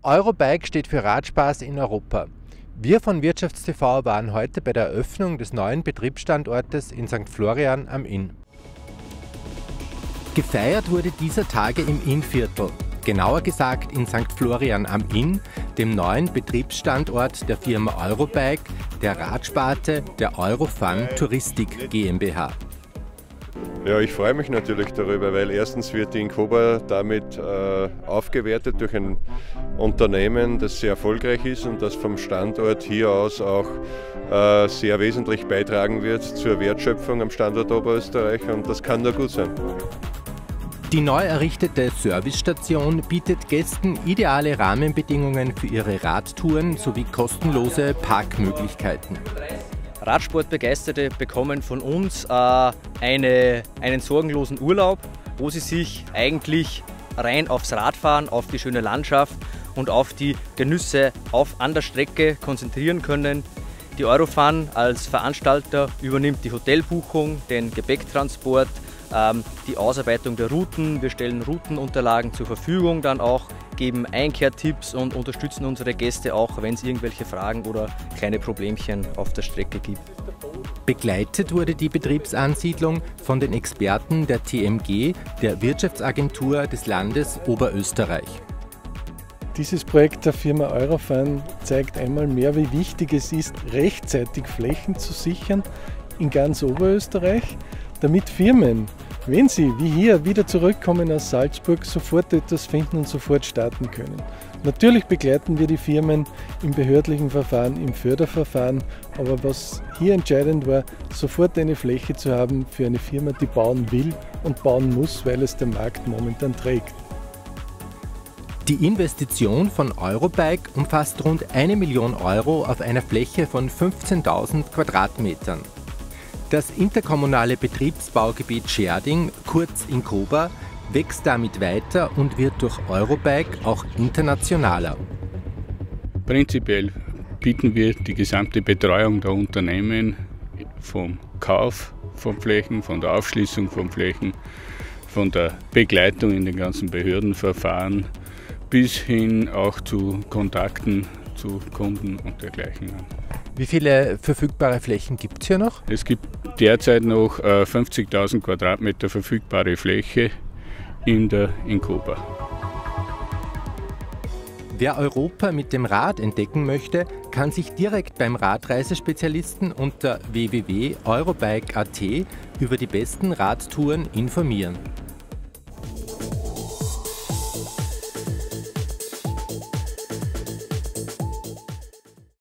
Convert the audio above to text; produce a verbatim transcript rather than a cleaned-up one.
Eurobike steht für Radspaß in Europa. Wir von WirtschaftsTV waren heute bei der Eröffnung des neuen Betriebsstandortes in Sankt Florian am Inn. Gefeiert wurde dieser Tage im Innviertel, genauer gesagt in Sankt Florian am Inn, dem neuen Betriebsstandort der Firma Eurobike, der Radsparte der Eurofun Touristik GmbH. Ja, ich freue mich natürlich darüber, weil erstens wird die Incoba damit äh, aufgewertet durch ein Unternehmen, das sehr erfolgreich ist und das vom Standort hier aus auch äh, sehr wesentlich beitragen wird zur Wertschöpfung am Standort Oberösterreich, und das kann nur gut sein. Die neu errichtete Servicestation bietet Gästen ideale Rahmenbedingungen für ihre Radtouren sowie kostenlose Parkmöglichkeiten. Radsportbegeisterte bekommen von uns äh, eine, einen sorgenlosen Urlaub, wo sie sich eigentlich rein aufs Radfahren, auf die schöne Landschaft und auf die Genüsse auf, an der Strecke konzentrieren können. Die Eurofun als Veranstalter übernimmt die Hotelbuchung, den Gepäcktransport, ähm, die Ausarbeitung der Routen. Wir stellen Routenunterlagen zur Verfügung, dann auch geben Einkehrtipps und unterstützen unsere Gäste auch, wenn es irgendwelche Fragen oder kleine Problemchen auf der Strecke gibt. Begleitet wurde die Betriebsansiedlung von den Experten der T M G, der Wirtschaftsagentur des Landes Oberösterreich. Dieses Projekt der Firma Eurofun zeigt einmal mehr, wie wichtig es ist, rechtzeitig Flächen zu sichern in ganz Oberösterreich, damit Firmen, wenn sie wie hier wieder zurückkommen aus Salzburg, sofort etwas finden und sofort starten können. Natürlich begleiten wir die Firmen im behördlichen Verfahren, im Förderverfahren, aber was hier entscheidend war, sofort eine Fläche zu haben für eine Firma, die bauen will und bauen muss, weil es der Markt momentan trägt. Die Investition von Eurobike umfasst rund eine Million Euro auf einer Fläche von fünfzehntausend Quadratmetern. Das interkommunale Betriebsbaugebiet Scherding, kurz Incoba, wächst damit weiter und wird durch Eurobike auch internationaler. Prinzipiell bieten wir die gesamte Betreuung der Unternehmen vom Kauf von Flächen, von der Aufschließung von Flächen, von der Begleitung in den ganzen Behördenverfahren bis hin auch zu Kontakten zu Kunden und dergleichen an. Wie viele verfügbare Flächen gibt es hier noch? Es gibt derzeit noch fünfzigtausend Quadratmeter verfügbare Fläche in der Incoba. Wer Europa mit dem Rad entdecken möchte, kann sich direkt beim Radreisespezialisten unter w w w punkt eurobike punkt a t über die besten Radtouren informieren.